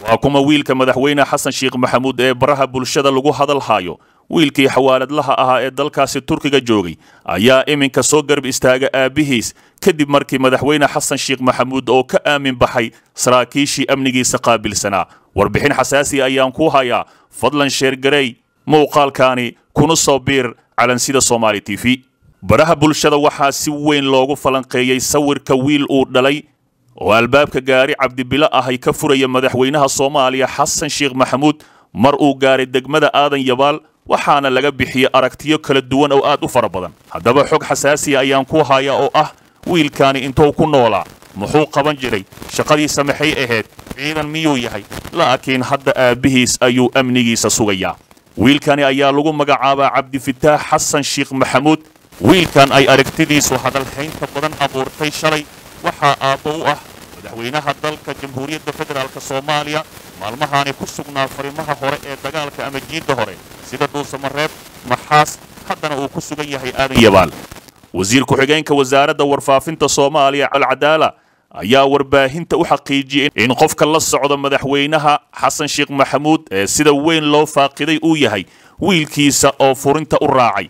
وكما ويلك مدحوينا حسن شيخ محمود برها بلشدة لغو هذا الهايو wiilkii xawaalad laha ahaa ee dalkaasi Turkiga joogay ayaa iminka soo garb istaaga aabihiis kadib markii madaxweyne Xasan Sheekh Maxamuud oo ka aamin baxay saraakiishii amnigiisa qaabilsanaa warbixin xasaasi ayaan ku hayaa fadlan sheer garay muuqaalkaani kuna soo biir calansida Somali TV baraha bulshada waxaa si weyn loogu falanqeeyay sawirka wiil uu dhalay oo albaabka gaari Cabdibila ah ay ka furaya madaxweynaha Soomaaliya Xasan Sheekh Maxamuud mar uu gaaray degmada Aadan Yabaal waxaana laga bixiyay aragtiyo kala duwan oo aad u fara badan haddaba xog xasaasi ayaan ku hayaa oo ah wiilkaani intuu ku noolaa muxuu qaban jiray shaqadiisa maxay ahayd ciidan miyuu yahay laakiin hadda aabihiis ayuu amnigiisa sugayaa wiilkaani ayaa lagu magacaabaa Cabdifataax Xasan Sheekh Maxamuud wiilkan ay aragtidiisu hadal haynta badan abuurtay shalay waxa aabbo u ah madaxweynaha dalka Jamhuuriyadda Federaalka Soomaaliya maalmahaani ku sugnaa fariimaha hore ee dagaalka ama jiidda hore sida Dhuusamareeb Maxaas haddana uu ku sugan yahay Aadan Yabaal wasiir ku-xigeenka wasaaradda warfaafinta Soomaaliya Al-Cadaala ayaa warbaahinta u xaqiijiyay in qofka la socda madaxweynaha Xasan Sheekh Maxamuud ee sida weyn loo faaqiday uu yahay wiilkiisa oo furinta u raacay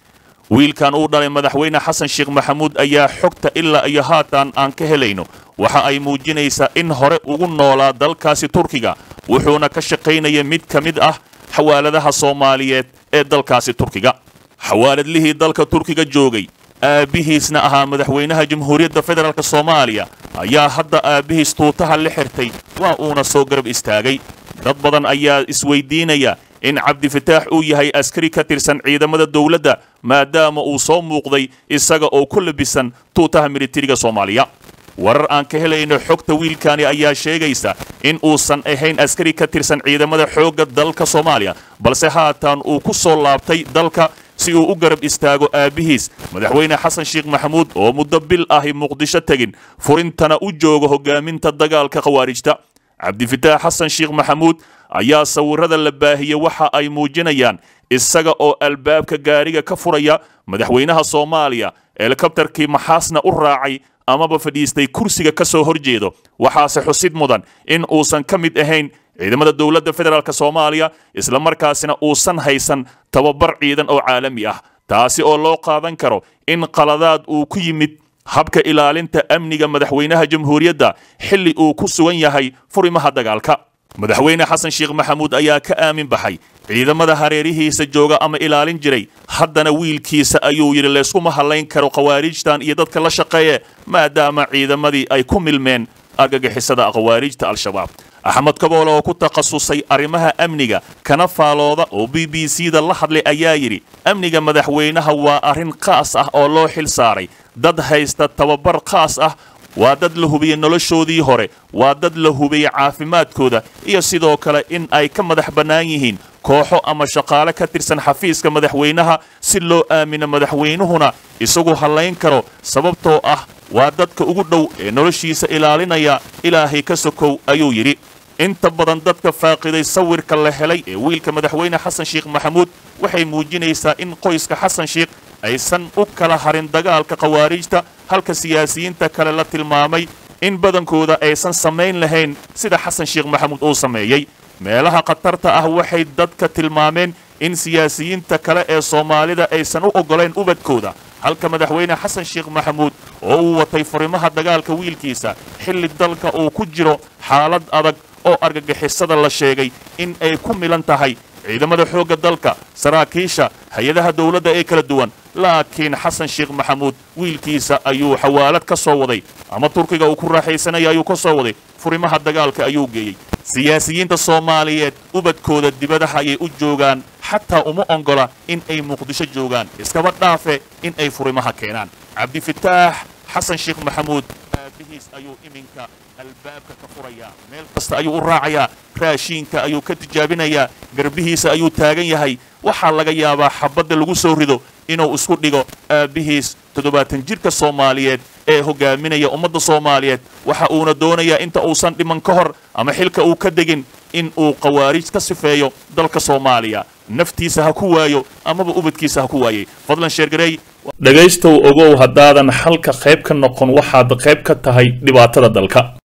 wiilkan uu dhalay madaxweyne Xasan Sheekh Maxamuud ayaa xogta ilaa iyo haatan aan ka helayno waxa ay muujinaysaa in hore ugu noolaa dalkaasi Turkiga wuxuuna ka shaqaynaya mid ka mid ah xawaaladaha Soomaaliyeed ee dalkaasi Turkiga xawaaladlihii dalka Turkiga joogay aabihiisna ahaa madaxweynaha Jamhuuriyadda Federaalka Soomaaliya ayaa hadda aabihiis tuutaha la xirtay waa uuna soo garab istaagay dad badan ayaa isweydiinaya in Cabdifataax uu yahay askari ka tirsan ciidamada dawladda maadaama uu soo muuqday isaga oo ku labisan tuutaha militariga Soomaaliya warar aan ka helayno xogta wiilkaani ayaa sheegaysa in uusan ahayn askari ka tirsan ciidamada xoogga dalka Soomaaliya balse haatan uu ku soo laabtay dalka si uu u garab istaago aabihiis madaxweyne Xasan Sheekh Maxamuud oo muddo bil ah Muqdisho tagin furintana u joogo hogaaminta dagaalka khawaarijta Cabdifataax Xasan Sheekh Maxamuud ayaa sawirada la baahiyay waxa ay muujinayaan isaga oo albaabka gaariga ka furaya madaxweynaha Soomaaliya helicopterkii Maxaasna u raacay amaba fadhiistay kursiga ka soo horjeedo waxaase xusid mudan in uusan ka mid ahayn ciidamada dawladda federaalka Soomaaliya isla markaasina uusan haysan tababar ciidan oo caalami ah taasi oo loo qaadan karo in qaladaad uu ku yimid habka ilaalinta amniga madaxweynaha jamhuuriyadda xilli uu ku sugan yahay furimaha dagaalka madaxweyne Xasan Sheekh Maxamuud ayaa ka aamin baxay ciidamada hareerihiisa jooga ama ilaalin jiray haddana wiilkiisa ayuu yiri leeskuma halayn karo khawaarijtan iyo dadka la shaqeeya maadaama ciidamadii ay ku milmeen argagixisada khawaarijta al-shabaab Axmed Kaboole oo ku takhasusay arrimaha amniga kana faalooda oo BBC-da la hadlay ayaa yiri amniga madaxweynaha waa arrin qaas ah oo loo xil saaray dad haysta tababar qaas ah waa dad la hubiyay noloshoodii hore waa dad la hubiyay caafimaadkooda iyo sidoo kale in ay ka madax bannaan yihiin kooxo ama shaqaale ka tirsan xafiiska madaxweynaha si loo aamino madaxweynuhuna isagu halayn karo sababtoo ah waa dadka ugu dhow ee noloshiisa ilaalinaya ilaahay ka sokow ayuu yiri inta badan dadka faaqiday sawirka la helay ee wiilka madaxweyne Xasan Sheekh Maxamuud waxay muujinaysaa in qoyska Xasan Sheekh aysan u kala harin dagaalka khawaarijta halka siyaasiyiinta kale la tilmaamay in badankooda aysan samayn lahayn sida Xasan Sheekh Maxamuud uu sameeyay meelaha qatarta ah waxay dadka tilmaameen in siyaasiyiinta kale ee Soomaalida aysan u ogoleen ubadkooda halka madaxweyne Xasan Sheekh Maxamuud oo uu watay fariimaha dagaalka wiilkiisa xilli dalka uu ku jiro xaalad adag oo argagixisada la sheegay in ay ku milan tahay ciidamada xoogga dalka saraakiisha hay'adaha dawladda ee kala duwan laakiin Xasan Sheekh Maxamuud wiilkiisa ayuu xawaalad ka soo waday ama Turkiga uu ku raaxaysanay ayuu ka soo waday furimaha dagaalka ayuu geeyay siyaasiyiinta Soomaaliyeed ubadkooda dibadaha ay u joogaan xataa uma ongola in ay Muqdisho joogaan iskaba dhaafe in ay furimaha keenaan Cabdifataax Xasan Sheekh Maxamuud aabihiis ayuu iminka albaabka ka furaya meel kasta ayuu u raacayaa raashinka ayuu ka tijaabinayaa garbihiisa ayuu taagan yahay waxa laga yaabaa xabadda lagu soo rido inuu isku dhigo aabihiis 70 jirka Soomaaliyeed ee hogaaminaya ummadda Soomaaliyeed waxa uuna doonayaa inta uusan dhiman ka hor ama xilka uu ka degin in uu qawaarij ka sifeeyo dalka Soomaaliya naftiisa ha ku waayo amaba ubadkiisa ha ku waayay fadlan sheer garay dhagaystow ogow haddaadan halka qayb ka noqon waxaad qayb ka tahay dhibaatada dalka